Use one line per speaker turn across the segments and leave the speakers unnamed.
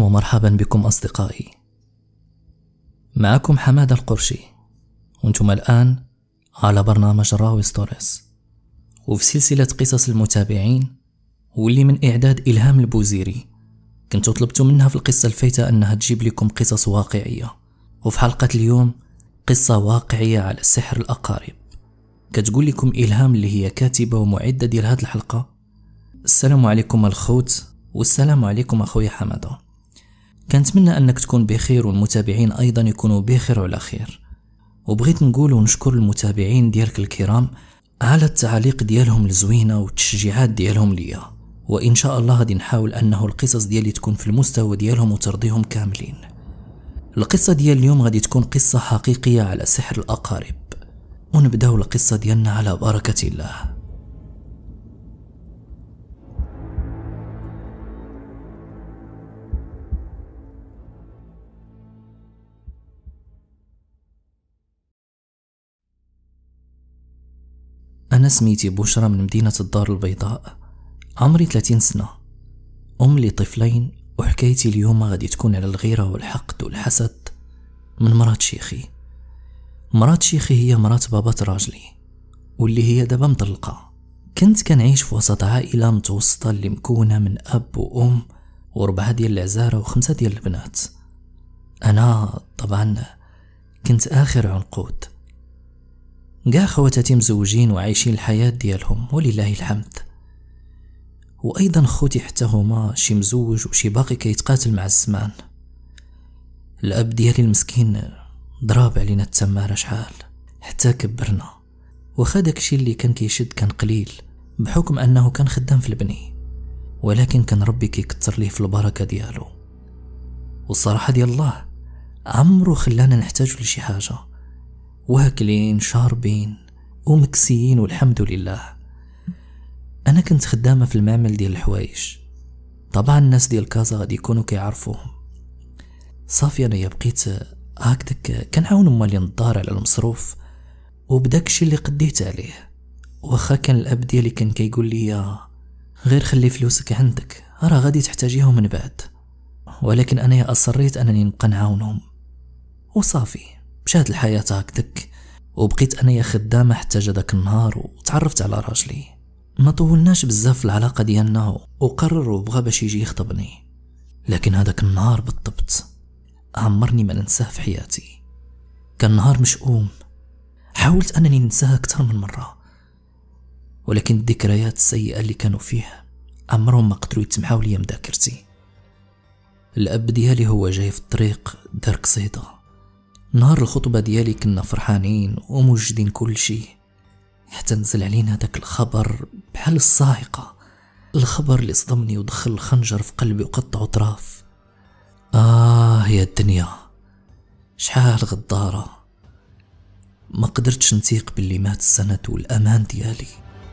ومرحبا بكم أصدقائي. معكم حماد القرشي، وانتم الآن على برنامج راوي ستوريز، وفي سلسلة قصص المتابعين، واللي من إعداد إلهام البوزيري. كنتوا طلبتوا منها في القصة الفايتة أنها تجيب لكم قصص واقعية، وفي حلقة اليوم قصة واقعية على سحر الأقارب. كتقول لكم إلهام اللي هي كاتبة ومعدة ديال هذه الحلقة. السلام عليكم الخوت، والسلام عليكم أخويا حمادة. كنتمنى أنك تكون بخير والمتابعين أيضا يكونوا بخير وعلى خير. وبغيت نقول ونشكر المتابعين ديالك الكرام على التعاليق ديالهم الزوينة والتشجيعات ديالهم ليا، وإن شاء الله غادي نحاول أنه القصص ديالي تكون في المستوى ديالهم وترضيهم كاملين. القصة ديال اليوم غادي تكون قصة حقيقية على سحر الأقارب، ونبداو القصة ديالنا على بركة الله. أنا سميتي بشرى من مدينة الدار البيضاء، عمري 30 سنة، أم لطفلين، وحكايتي اليوم غادي تكون على الغيرة والحقد والحسد من مرات شيخي. مرات شيخي هي مرات بابات راجلي، واللي هي دابا مطلقة. كنت كنعيش في وسط عائلة متوسطة اللي مكونة من أب وأم و4 ديال العزارة و5 ديال البنات. أنا طبعا كنت آخر عنقود. كاع خواتاتي مزوجين وعايشين الحياة ديالهم ولله الحمد، وأيضا خوتي حتى هما شي مزوج وشي باقي كيتقاتل مع الزمان. الأب ديالي المسكين ضراب علينا التمارة شحال حتى كبرنا، وخا داكشي اللي كان كيشد كان قليل بحكم أنه كان خدام في البني، ولكن كان ربي كيكتر ليه في البركة ديالو. والصراحة ديال الله عمرو خلانا نحتاج لشي حاجة، واكلين شاربين ومكسيين والحمد لله. أنا كنت خدامة في المعمل ديال الحوايج، طبعا الناس ديال كازا غادي يكونوا كيعرفوهم. صافي أنا بقيت هكذاك كنعاون مالي الدار على المصروف وبداكشي اللي قديت عليه، واخا كان الأب ديالي كان كيقول لي غير خلي فلوسك عندك راه غادي تحتاجيهم من بعد، ولكن أنا أصريت أنني نبقى نعاونهم. وصافي مشات الحياة هكذاك، وبقيت أنا خدامة حتى جا داك النهار وتعرفت على راجلي. ما طولناش بزاف في العلاقة ديالنا، وقرر وبغى باش يجي يخطبني، لكن هذاك النهار بالضبط عمرني ما ننساه في حياتي. كان نهار مشؤوم، حاولت أنني ننساه أكثر من مرة، ولكن الذكريات السيئة اللي كانوا فيه عمرهم ما قدروا يتمحاو لي من ذاكرتي. الأب ديالي هو جاي في الطريق دار قصيدة. نهار الخطبة ديالي كنا فرحانين وموجدين كل شيء، حتى نزل علينا داك الخبر بحال الصاعقة، الخبر اللي صدمني ودخل الخنجر في قلبي وقطع طراف. يا الدنيا شحال غدارة، ما قدرتش نتيق باللي مات السند والأمان ديالي.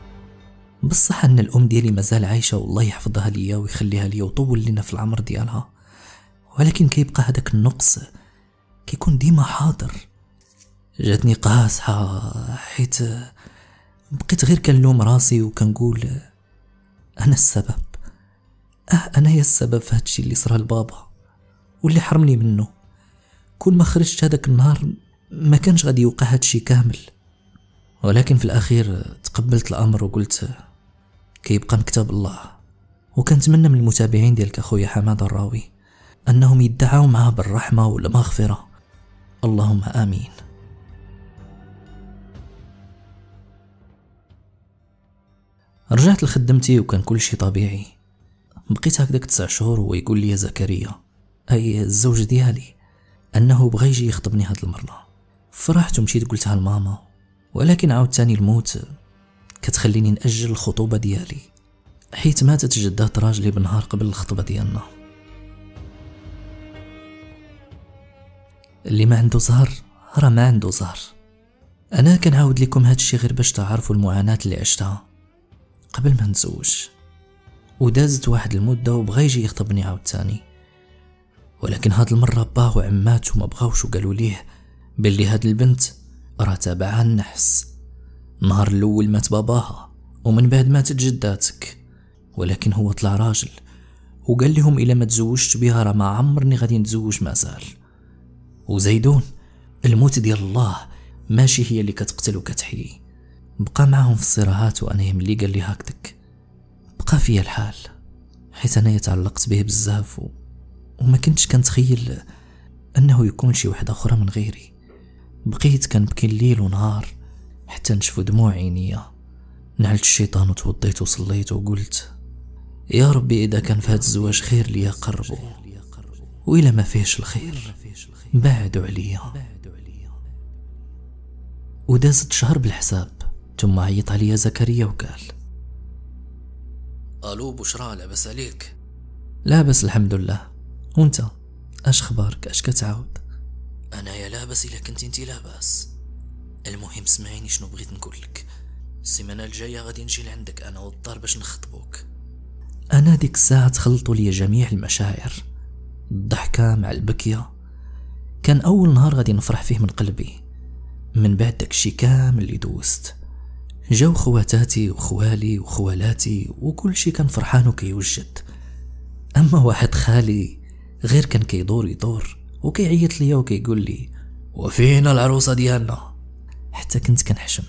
بصح أن الأم ديالي مازال عايشة والله يحفظها ليا ويخليها ليا وطول لنا في العمر ديالها، ولكن كيبقى هداك النقص كيكون ديما حاضر. جاتني قاصحة حيت بقيت غير كنلوم راسي وكنقول أنا السبب، أنا هي السبب في هادشي اللي صرا لبابا واللي حرمني منه. كل ما خرجت هداك النهار ما كانش غادي يوقع هادشي كامل، ولكن في الأخير تقبلت الأمر وقلت كيبقى من كتاب الله. وكنتمنى من المتابعين ديالك أخويا حماد الراوي أنهم يدعوا معاه بالرحمة والمغفرة، اللهم آمين. رجعت لخدمتي وكان كل شيء طبيعي. بقيت هكذاك 9 شهور وهو يقول لي زكريا، أي الزوج ديالي، أنه بغى يجي يخطبني هاد المرة. فرحت ومشيت قلتها لماما، ولكن عاود تاني الموت كتخليني نأجل الخطوبة ديالي، حيت ماتت جدات راجلي بنهار قبل الخطبة ديالنا. اللي ما عنده زهر راه ما عنده زهر. أنا كنعاود لكم هادشي غير باش تعرفوا المعاناة اللي عشتها قبل ما نتزوج. ودازت واحد المدة وبغى يجي يخطبني عاود تاني، ولكن هاد المرة باه وعمات وما بغاوش وقالوا ليه باللي هاد البنت راه تابعها النحس. نهار الأول مات باباها ومن بعد ماتت جداتك، ولكن هو طلع راجل وقال لهم إلا ما تزوجت بها راه ما عمرني غادي نتزوج مازال. وزيدون الموت ديال الله ماشي هي اللي كتقتل وكتحيي. بقى معاهم في الصراعات، وأنا ملي قال لي هكذاك بقى فيا الحال، حيت أنا تعلقت به بزاف وما كنتش كنتخيل أنه يكون شي وحدة أخرى من غيري. بقيت كنبكي الليل ونهار حتى نشفو دموع عينيا. نعلت الشيطان وتوضيت وصليت وقلت يا ربي إذا كان في هاد الزواج خير ليا قربو، وإلا ما فيهش الخير بعدوا عليا. ودازت شهر بالحساب، ثم عيط عليا زكريا وقال
الو بشرى، لاباس عليك؟
لاباس الحمد لله، وانت اش خبارك؟ اش كتعاود؟
انايا لاباس الا كنت انتي لاباس. المهم سمعيني شنو بغيت نقولك. السيمانه الجايه غادي نجي لعندك انا والدار باش نخطبوك.
انا ديك الساعه تخلطوا لي جميع المشاعر، الضحكه مع البكيه. كان اول نهار غادي نفرح فيه من قلبي من بعد داكشي كامل اللي دوزت. جاو خواتاتي وخوالي وخوالاتي وكل شي كان فرحان وكيوجد. اما واحد خالي غير كان يدور وكيعيط ليا وكيقول لي
وفينا العروسه ديالنا.
حتى كنت كنحشم.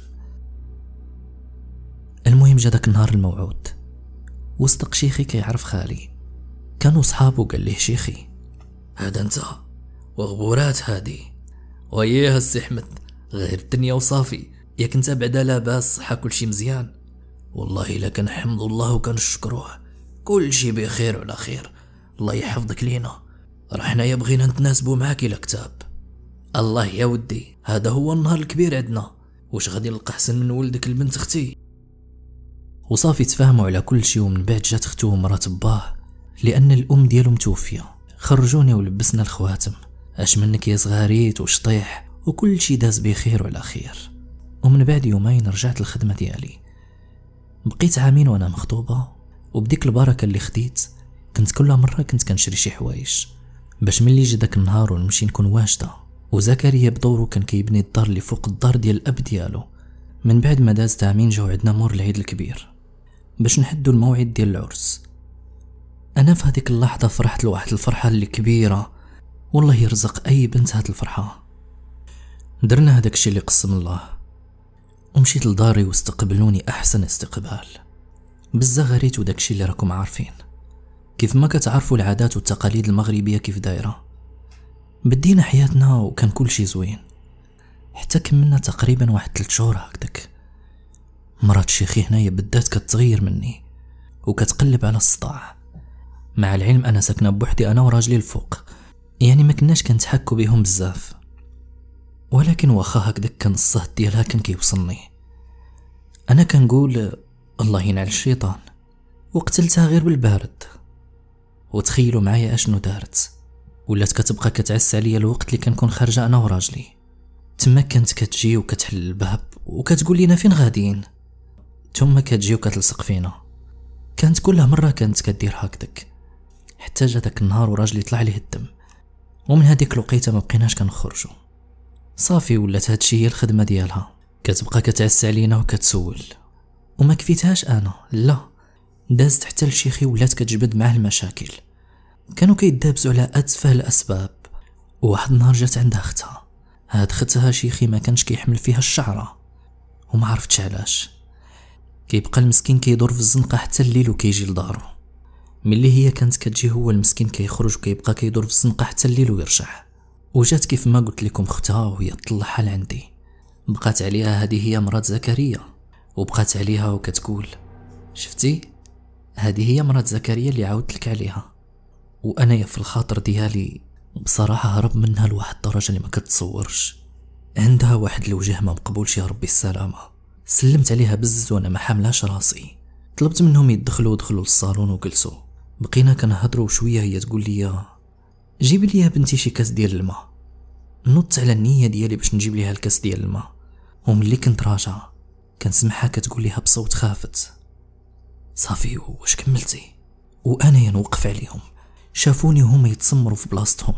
المهم جا داك النهار الموعود، وصدق شيخي كيعرف خالي، كانوا صحابو. قال ليه شيخي
هذا انت وغبورات هادي وياها السي احمد، غير الدنيا وصافي. ياك انت بعدا لاباس صحا كلشي مزيان؟ والله الا كنحمد الله وكنشكروه، كلشي بخير وعلى خير. الله يحفظك لينا، راه حنايا بغينا نتناسبوا معاك الى كتاب. الله يا ودي، هذا هو النهار الكبير عندنا، واش غادي نلقى احسن من ولدك البنت اختي؟
وصافي تفاهموا على كل شيء. ومن بعد جات اختو ومرات باه، لان الام ديالو متوفيه. خرجوني ولبسنا الخواتم. اش منك يا صغاريت وشطيح، وكل شيء داز بخير وعلى خير. ومن بعد يومين رجعت للخدمه ديالي. بقيت عامين وانا مخطوبه، وبديك البركه اللي خديت كنت كل مره كنشري شي حوايج باش ملي جا داك النهار ونمشي نكون واجده. وزكريا بدورو كان كيبني الدار اللي فوق الدار ديال الاب ديالو. من بعد ما دازت عامين جاو عندنا مور العيد الكبير باش نحدو الموعد ديال العرس. انا في هذيك اللحظه فرحت لواحد الفرحه اللي كبيره، والله يرزق اي بنت هاد الفرحه. درنا هذاك الشيء اللي قسم الله، ومشيت لداري واستقبلوني احسن استقبال بالزغاريت وداك الشيء اللي راكم عارفين. كيف ما كتعرفوا العادات والتقاليد المغربيه كيف دايره. بدينا حياتنا وكان كل شيء زوين، حتى كملنا تقريبا واحد 3 شهور هكذاك. مرات شيخي هنايا بدات كتغير مني وكتقلب على الصداع. مع العلم انا ساكنه بوحدي انا وراجلي الفوق، يعني ما كناش كنتحكوا بهم بزاف، ولكن واخا هكذاك كان الصهد ديالها كان كيوصلني. انا كنقول الله ينعل الشيطان، وقتلتها غير بالبارد. وتخيلوا معايا اشنو دارت، ولات كتبقى كتعس عليا الوقت اللي كنكون خارجه انا وراجلي. تما كانت كتجي وكتحل الباب وكتقول لنا فين غاديين، ثم كتجي وكتلصق فينا. كانت كل مره كانت كدير هكذاك، حتى جا داك النهار وراجلي طلع ليه الدم. ومن هذيك الوقيته ما بقيناش كنخرجوا. صافي ولات هادشي هي الخدمه ديالها، كتبقى كتعس علينا وكتسول. وما كفيتهاش انا، لا، دازت حتى لشيخي ولات كتجبد معاه المشاكل. كانوا كيدابزوا على اتفه الاسباب. وواحد النهار جات عندها اختها. هاد اختها شيخي ما كانش كيحمل فيها الشعره، وما عرفتش علاش. كيبقى المسكين كيدور في الزنقه حتى الليل وكيجي لدارو. ملي هي كانت كتجي هو المسكين كيخرج وكيبقى كيدور في الزنقه حتى الليل ويرجع. وجات كيف ما قلت لكم اختها وهي طلعها لعندي. بقات عليها هذه هي مرات زكريا، وبقات عليها وكتقول شفتي هذه هي مرات زكريا اللي عاودت لك عليها. وانا في الخاطر ديالي بصراحه هرب منها لواحد الدرجه اللي ما كتصورش. عندها واحد الوجه ما مقبولش، يا ربي السلامه. سلمت عليها بزز وانا ما حاملاش راسي. طلبت منهم يدخلوا للصالون وجلسوا. بقينا كنهضروا شويه. هي تقول لي جيب لي يا بنتي شي كاس ديال الماء. نط على النيه ديالي باش نجيب ليها الكاس ديال الماء، وملي كنت راجعه كنسمعها كتقول ليها بصوت خافت صافي واش كملتي؟ وانا نوقف عليهم. شافوني هما يتسمروا في بلاصتهم.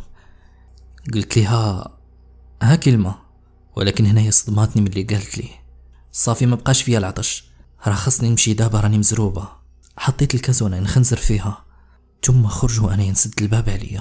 قلت لها ها كلمه، ولكن هنايا صدماتني ملي قالت لي صافي ما بقاش فيا العطش، راه خصني نمشي دابا راني مزروبه. حطيت الكاس وانا نخنزر فيها. ثم خرج وأنا ينسد الباب عليا.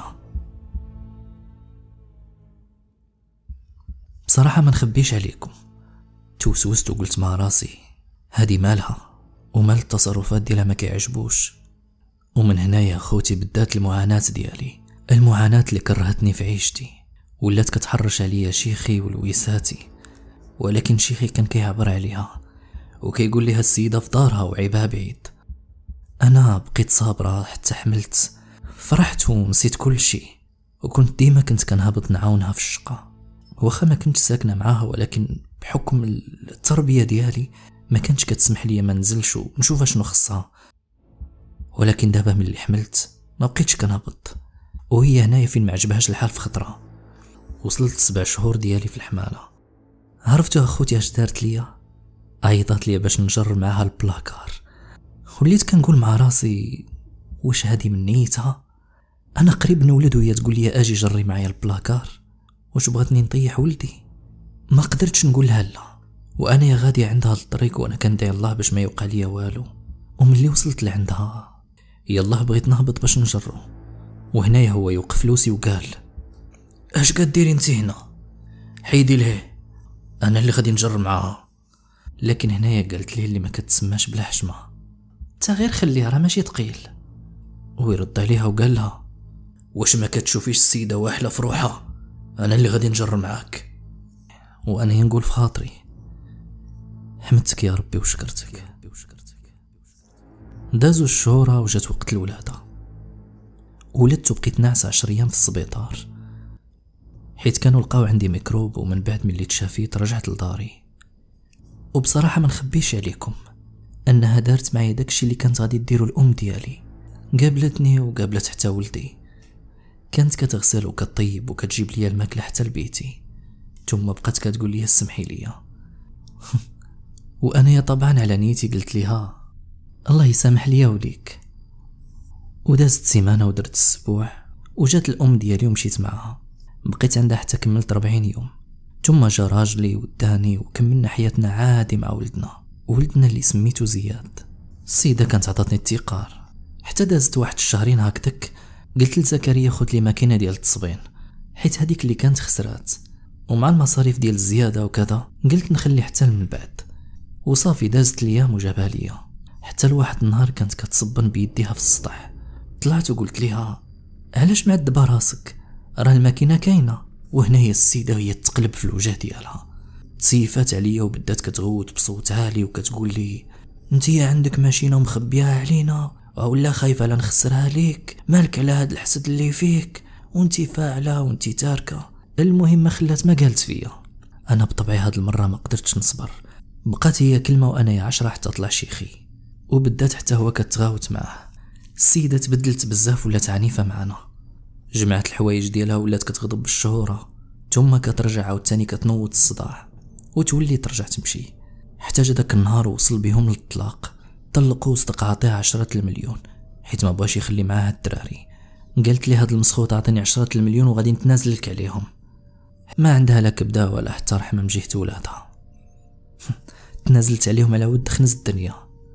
بصراحة ما نخبيش عليكم، توسوست وقلت مع راسي هادي مالها ومال التصرفات ديالها ما كيعجبوش. ومن هنايا خوتي بدات المعاناة ديالي، المعاناة اللي كرهتني في عيشتي، ولات كتحرش عليا شيخي ولويساتي. ولكن شيخي كان كيعبر عليها وكيقول لي السيدة في دارها وعيبها بعيد. انا بقيت صابرة حتى حملت، فرحت ونسيت كل شيء، وكنت ديما كنهبط نعاونها في الشقة. واخا ما كنتش ساكنة معاها، ولكن بحكم التربية ديالي ما كانتش كتسمح لي ما نزلش ونشوف شنو خصها. ولكن دابا ملي حملت ما بقيتش كنهبط، وهي هنايا فين ما عجبهاش الحال في خطرة. وصلت 7 شهور ديالي في الحمالة. عرفتوا اخوتي اش دارت ليا؟ عيطات ليا باش نجر معاها البلاكار. وليت كنقول مع راسي واش هادي من نيتها؟ انا قريب نولد وهي تقول لي اجي جري معايا البلاكار. واش بغاتني نطيح ولدي؟ ما قدرتش نقول لها لا، وانا يا غادي عندها الطريق وانا كندعي الله باش ما يوقع ليا والو. وملي وصلت لعندها يلاه بغيت نهبط باش نجرو، وهنايا هو يوقف لوسي وقال اش كديري انت هنا؟ حيدي ليه، انا اللي غادي نجر معاها. لكن هنايا قالت لي اللي ما كتسماش بلا حشمه، تا غير خليها راه ماشي ثقيل. ويرد عليها وقال لها واش ما كتشوفيش السيده واحله في روحها؟ انا اللي غادي نجر معاك. وانا ينقول في خاطري حمدتك يا ربي وشكرتك. دازو الشهور وجات وقت الولاده. ولدت وبقيت ناعسه 10 ايام في السبيطار، حيت كانوا لقاو عندي ميكروب. ومن بعد ملي تشافيت رجعت لداري. وبصراحه ما نخبيش عليكم انها دارت معايا داكشي اللي كانت غادي ديرو الام ديالي. قابلتني وقابلت حتى ولدي، كانت كتغسل وكطيب وكتجيب ليا الماكله حتى لبيتي، ثم بقات كتقول لي سمحي ليا. وانا طبعا على نيتي قلت ليها الله يسامح ليا وليك. ودازت سيمانه ودرت السبوع، وجات الام ديالي ومشيت معها. بقيت عندها حتى كملت 40 يوم، ثم جا راجلي وداني وكملنا حياتنا عادي مع ولدنا اللي سميتو زياد. السيده كانت عطاتني التقار. حتى دازت 1 شهرين هكذاك قلت لزكريا خذ لي ماكينه ديال التصبين، حيت هذيك اللي كانت خسرات، ومع المصاريف ديال الزياده وكذا قلت نخلي حتى من بعد. وصافي دازت الايام وجابها ليا، حتى لواحد النهار كانت كتصبن بيديها في السطح. طلعت وقلت ليها علاش معذبه راسك، راه الماكينه كاينه. وهنايا السيده هي تقلب في الوجه ديالها، تسيفات عليا وبدات كتغوت بصوت عالي وكتقول لي انتيا عندك ماشينه ومخبيها علينا، ولا خايفه لا نخسرها ليك؟ مالك على هاد الحسد اللي فيك، وانتي فاعله وانتي تاركه. المهم ما خلات ما قالت فيا. انا بطبعي هاد المره ما قدرتش نصبر، بقات هي كلمه وانا يا 10 حتى طلع شيخي. وبدات حتى هو كتغاوت معاه. السيده تبدلت بزاف ولات عنيفه معنا، جمعت الحوايج ديالها ولات كتغضب بالشهوره، ثم كترجع عاوتاني كتنوض الصداع وتولي ترجع تمشي. حتى جا داك النهار وصل بهم للطلاق. طلقوا وصدق عطيها 10 المليون حيت ما بغاش يخلي معاها الدراري. قالت لي هاد المسخوط عطيني 10 المليون وغادي نتنازل لك عليهم. ما عندها لا كبده ولا حتى رحمه من جهه ولادها. تنازلت عليهم على ود خنز الدنيا.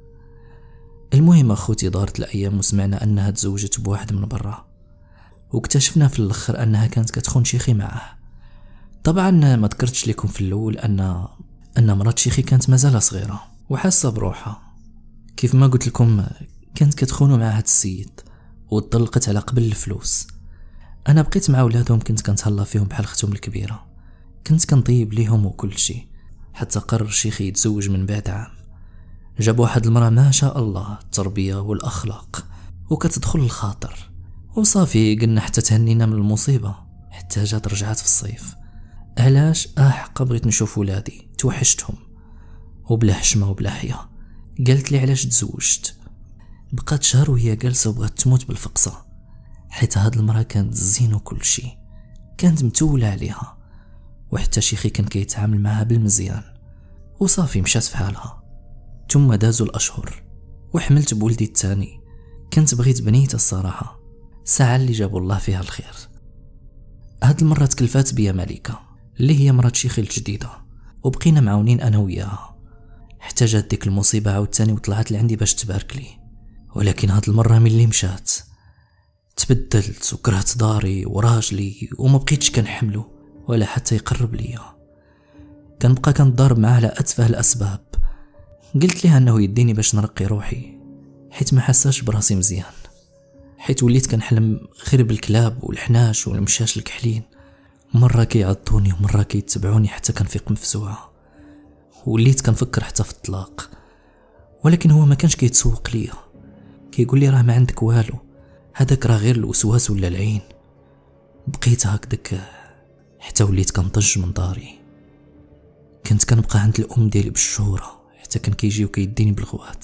المهم اخوتي دارت الايام وسمعنا انها تزوجت بواحد من برا، واكتشفنا في الاخر انها كانت كتخون شيخي معاه. طبعا ما ذكرتش لكم في الاول ان مرات شيخي كانت مازال صغيره وحاسه بروحها. كيف ما قلت لكم كانت كتخونوا مع هاد السيد وطلقت على قبل الفلوس. انا بقيت مع ولادهم، كنت كنتهلا فيهم بحال اختهم الكبيره، كنت كنطيب ليهم وكل شيء. حتى قرر شيخي يتزوج من بعد عام. جاب واحد المراه ما شاء الله التربيه والاخلاق وكتدخل الخاطر. وصافي قلنا حتى تهنينا من المصيبه حتى جات رجعت في الصيف. علاش؟ حقا بغيت نشوف ولادي، توحشتهم. وبلا حشمه وبلا حياه قالت لي علاش تزوجت. بقات شهر وهي جالسه وبغات تموت بالفقصه، حيت هاد المراه كانت زين وكل شيء، كانت متوله عليها. وحتى شيخي كان كيتعامل معها بالمزيان. وصافي مشات في حالها. ثم دازوا الاشهر وحملت بولدي الثاني. كنت بغيت بنيته الصراحه، ساعه اللي جابوا الله فيها الخير. هاد المره تكلفات بيا ملكه اللي هي مرات شيخي الجديده، وبقينا معاونين انا وياها حتى جات ديك المصيبه عاوتاني وطلعت لعندي باش تبارك لي. ولكن هاد المره ملي مشات تبدلت وكرهت داري وراجلي وما بقيتش كنحملو ولا حتى يقرب ليا. كنبقى كنضارب معاه على اتفه الاسباب. قلت ليه انه يديني باش نرقي روحي، حيت ما حساش براسي مزيان، حيت وليت كنحلم غير بالكلاب والحناش والمشاش الكحلين، مرة كيعضوني ومرة كيتبعوني حتى كنفيق مفزوعة. وليت كنفكر حتى في الطلاق، ولكن هو ما كانش كيتسوق ليا، كيقول لي راه ما عندك والو، هذاك راه غير الوسواس ولا العين. بقيت هكذاك حتى وليت كنطج من داري. كنت كنبقى عند الام ديالي بالشهورة حتى كان كيجي وكيديني بالغوات.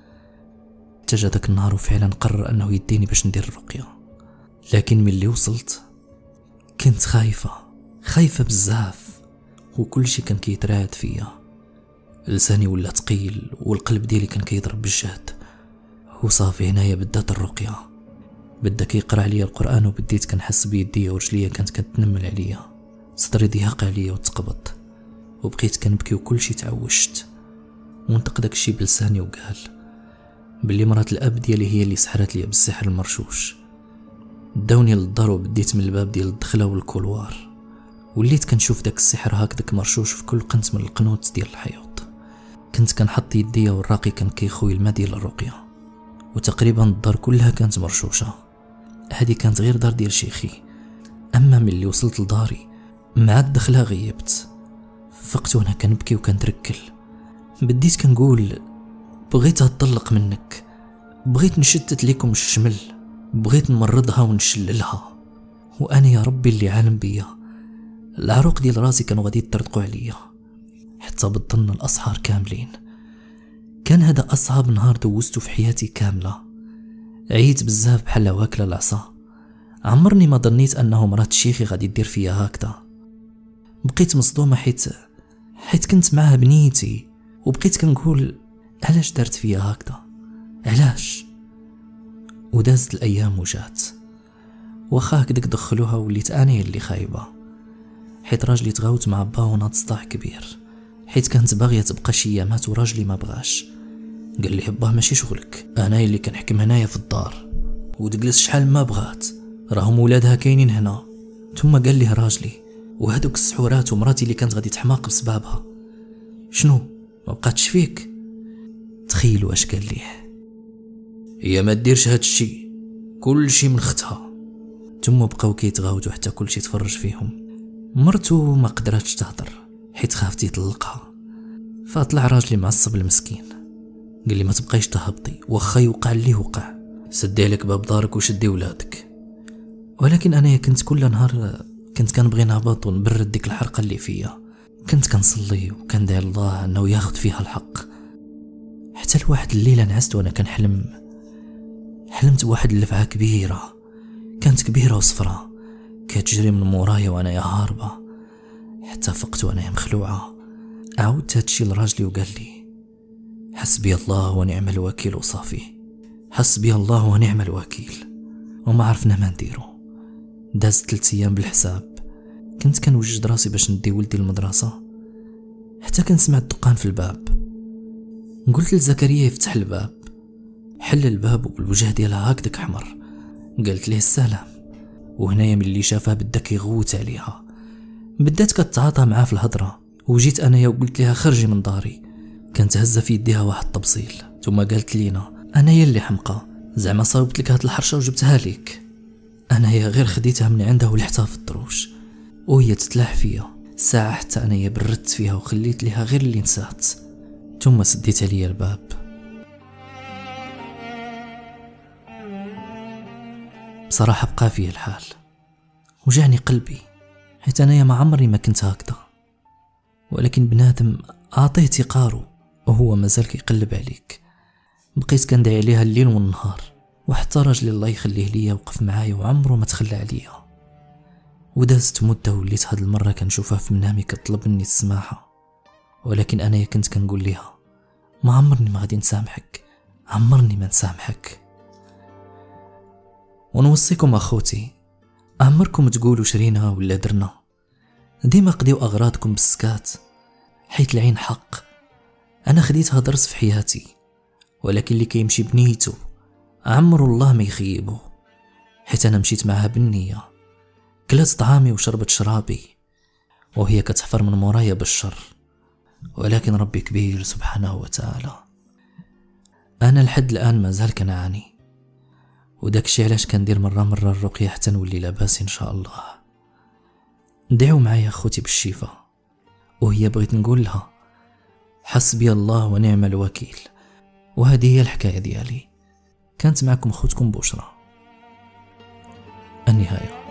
تجا داك النهار وفعلا قرر انه يديني باش ندير الرقية. لكن ملي وصلت كنت خايفة بزاف، وكل شي كان كيترعد فيا. لساني ولا ثقيل والقلب ديالي كان كيضرب بالجهد. وصافي هنايا بدات الرقية، بدا كيقرا عليا القرآن، وبديت كنحس بيديا ورجليا كانت كتنمل عليا، صدري ضيق عليا وتقبض، وبقيت كنبكي وكل شي تعوشت. ونطق داك الشي بلساني وقال بلي مرات الاب ديالي هي اللي سحرت لي بالسحر المرشوش. داوني للدار وبديت من الباب ديال الدخله والكولوار، وليت كنشوف داك السحر هكذاك مرشوش في كل قنت من القنوت ديال الحيوط. كنت كنحط يديا والراقي كان كيخوي الماء ديال الرقيه، وتقريبا الدار كلها كانت مرشوشه. هذه كانت غير دار ديال شيخي. اما ملي وصلت لداري مع الدخله غيبت، فقت وانا كنبكي وكنتركل. بديت كنقول بغيت اتطلق منك، بغيت نشتت ليكم الشمل، بغيت نمرضها ونشللها، وانا يا ربي اللي عالم بيا العروق ديال راسي كانوا غادي يطرقوا عليا حتى بطلنا الاسحار كاملين. كان هذا اصعب نهار دوزته في حياتي كامله. عييت بزاف بحال واكله العصا. عمرني ما ظنيت انه مرات شيخي غادي دير فيا هكذا. بقيت مصدومه حيت كنت معها بنيتي، وبقيت كنقول علاش دارت فيا هكذا، علاش؟ ودازت الايام وجات، واخا هكذاك دخلوها وليت انا اللي خايبه، حيت راجلي تغاوت مع با وناض صداع كبير، حيت كانت باغيه تبقى شي ايامات وراجلي ما بغاش. قال لي با ماشي شغلك، انا اللي كنحكم هنايا في الدار، وتجلس شحال ما بغات، راهم ولادها كاينين هنا. ثم قال لي راجلي وهذوك السحورات ومراتي اللي كانت غادي تحماق بسببها، شنو ما بقاتش فيك؟ تخيلوا اش قال ليه، هي ما ديرش هاد الشي، كل شي من اختها. ثم بقاو كيتغاودوا حتى كل شي تفرج فيهم. مرتو ما قدراتش تهضر حيت خافت يطلقها، فطلع راجلي معصب المسكين، قال لي ما تبقايش تهبطي، واخا يوقع اللي وقع، سدي لك باب دارك وشدي ولادك. ولكن انا كنت كل نهار كنت كنبغي نهبط ونبرد ديك الحرقه اللي فيا. كنت كنصلي وكندعي الله انه ياخذ فيها الحق. حتى لواحد الليله نعست وانا حلمت بواحد اللفعه كبيره، كانت كبيره وصفراء كتجري من مورايا وانا هاربه، حتى فقت وانا مخلوعه. عاودت هادشي لراجلي وقال لي حسبي الله ونعم الوكيل، وصافي حسبي الله ونعم الوكيل. وما عرفنا ما نديرو. دازت 3 ايام بالحساب. كنت كنوجد راسي باش ندي ولدي المدرسه، حتى كنسمع الدقان في الباب. قلت لزكريا يفتح الباب. حل الباب وبالوجه ديالها هكذاك احمر. قلت ليه السلام، وهنايا ملي شافها بدا كيغوت عليها، بدات كتعاطى معاه في الهضره. وجيت انايا وقلت لها خرجي من داري. كانت هزه في يديها واحد الطبسيل، ثم قالت لينا انايا اللي حمقى، زعما صاوبت لك هاد الحرشه وجبتها ليك. انايا غير خديتها من عندها ولحتها في الدروج، وهي تتلاح فيا ساعه حتى انايا بردت فيها وخليت ليها غير اللي نسات، ثم سديت عليا الباب. بصراحه بقى فيه الحال، وجعني قلبي، حيت انايا ما عمري ما كنت هكذا. ولكن بنادم اعطيه تقارو وهو مازال كيقلب عليك. بقيت كندعي عليها الليل والنهار، وحتى راجلي الله يخليه ليا وقف معايا وعمره ما تخلى عليا. ودازت مده وليت هاد المره كنشوفها في منامي كطلب مني السماحه، ولكن انايا كنت كنقول ليها ما عمرني ما غادي نسامحك، عمرني ما نسامحك. ونوصيكم اخوتي، عمركم تقولوا شرينا ولا درنا، ديما قضيو اغراضكم بالسكات، حيت العين حق. انا خديتها درس في حياتي، ولكن اللي كيمشي بنيته عمر الله ما يخيبه. حيت أنا مشيت معها بالنية، كلات طعامي وشربت شرابي وهي كتحفر من مورايا بالشر. ولكن ربي كبير سبحانه وتعالى. أنا لحد الآن مازال كنعاني، وداكشي علاش كندير مرة الرقية حتى نولي لاباس إن شاء الله. دعوا معايا أخوتي بالشفاء. وهي بغيت نقول لها حسبي الله ونعم الوكيل. وهذه هي الحكاية ديالي. كانت معكم أخوتكم بشرى. النهاية.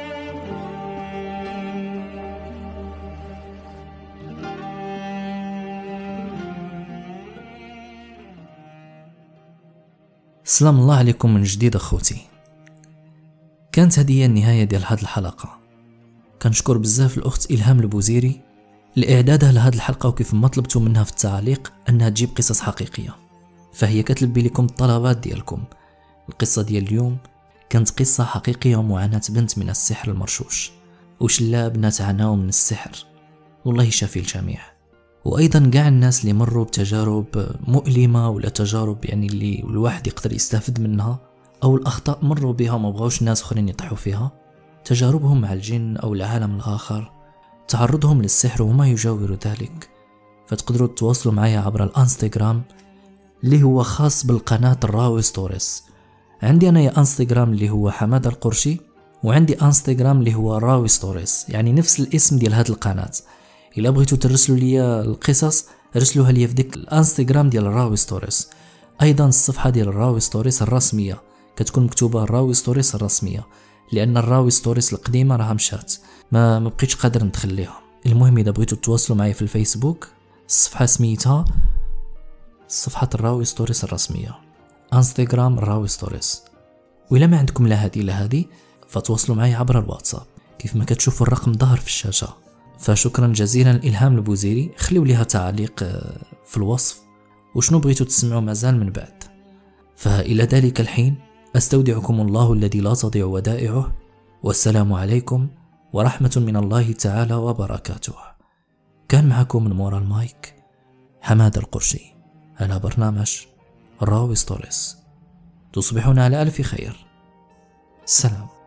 سلام الله عليكم من جديد أخوتي. كانت هذه هي النهاية ديال هاد الحلقة. كنشكر بزاف الأخت إلهام البوزيري لإعدادها لهاد الحلقة، وكيف ما طلبتوا منها في التعليق أنها تجيب قصص حقيقية، فهي كتلبي لكم الطلبات ديالكم. القصة ديال اليوم كانت قصة حقيقية ومعاناة بنت من السحر المرشوش، وشلا بنات عاناو من السحر، والله يشافي الجميع. وأيضا قاع الناس اللي مروا بتجارب مؤلمة ولا تجارب يعني اللي الواحد يقدر يستفد منها، أو الأخطاء مروا بها ما بغاوش الناس آخرين يطيحوا فيها، تجاربهم مع الجن أو العالم الآخر، تعرضهم للسحر وما يجاور ذلك. فتقدروا تتواصلوا معايا عبر الانستغرام اللي هو خاص بالقناة الراوي ستوريز. عندي أنا يا انستغرام اللي هو حماد القرشي، وعندي انستغرام اللي هو راوي ستوريز، يعني نفس الاسم ديال هاد القناة. إلا بغيتوا ترسلوا لي القصص رسلوها لي في ديك الانستغرام ديال الراوي ستوريز. أيضا الصفحة ديال الراوي ستوريز الرسمية كتكون مكتوبة الراوي ستوريز الرسمية، لأن الراوي ستوريز القديمة راها مشات، ما بقيتش قادر ندخل ليها. المهم إذا بغيتوا تواصلوا معي في الفيسبوك، الصفحة سميتها صفحة الراوي ستوريز الرسمية، انستغرام الراوي ستوريز. وإلا ما عندكم لا هذه لا هذه فتواصلوا معي عبر الواتساب كيف ما كتشوفوا الرقم ظهر في الشاشة. فشكرا جزيلا لإلهام البوزيري. خليوا ليها تعليق في الوصف وشنو بغيتوا تسمعوا مازال من بعد. فإلى ذلك الحين أستودعكم الله الذي لا تضيع ودائعه، والسلام عليكم ورحمة من الله تعالى وبركاته. كان معكم من مورا المايك حماد القرشي على برنامج راوي ستوريز. تصبحون على ألف خير. سلام.